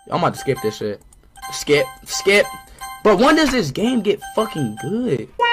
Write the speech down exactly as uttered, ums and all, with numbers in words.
I'm about to skip this shit. Skip, skip. But when does this game get fucking good?